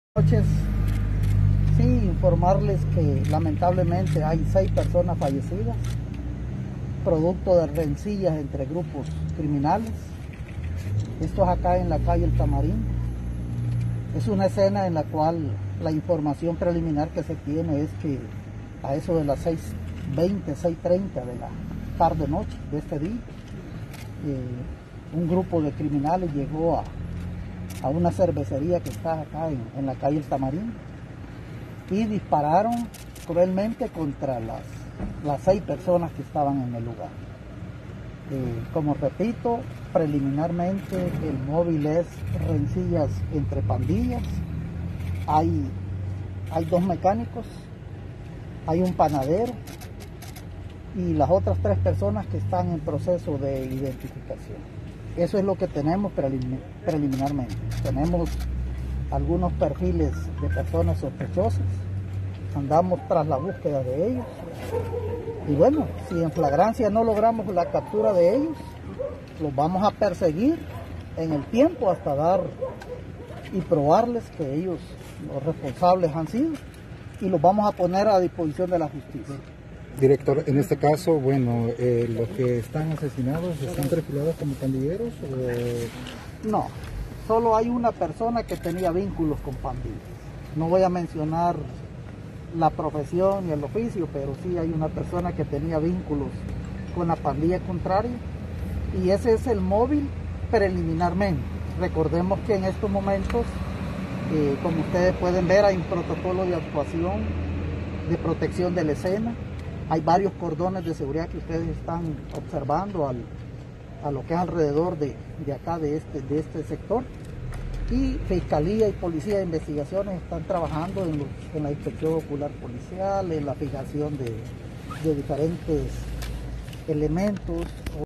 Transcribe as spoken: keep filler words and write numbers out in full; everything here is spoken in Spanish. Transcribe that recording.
Noches, sí, informarles que lamentablemente hay seis personas fallecidas, producto de rencillas entre grupos criminales. Esto es acá en la calle El Tamarindo. Es una escena en la cual la información preliminar que se tiene es que a eso de las seis veinte, seis treinta de la tarde noche de este día, eh, un grupo de criminales llegó a a una cervecería que está acá en, en la calle El Tamarindo y dispararon cruelmente contra las, las seis personas que estaban en el lugar. Eh, como repito, preliminarmente el móvil es rencillas entre pandillas, hay, hay dos mecánicos, hay un panadero y las otras tres personas que están en proceso de identificación. Eso es lo que tenemos preliminarmente. Tenemos algunos perfiles de personas sospechosas, andamos tras la búsqueda de ellos y bueno, si en flagrancia no logramos la captura de ellos, los vamos a perseguir en el tiempo hasta dar y probarles que ellos, los responsables, han sido, y los vamos a poner a disposición de la justicia. Director, en este caso, bueno, eh, los que están asesinados, ¿están perfilados como pandilleros? O... No, solo hay una persona que tenía vínculos con pandillas. No voy a mencionar la profesión y el oficio, pero sí hay una persona que tenía vínculos con la pandilla contraria y ese es el móvil preliminarmente. Recordemos que en estos momentos, eh, como ustedes pueden ver, hay un protocolo de actuación de protección de la escena. Hay varios cordones de seguridad que ustedes están observando al, a lo que es alrededor de, de acá, de este, de este sector. Y Fiscalía y Policía de Investigaciones están trabajando en, los, en la inspección ocular policial, en la fijación de, de diferentes elementos.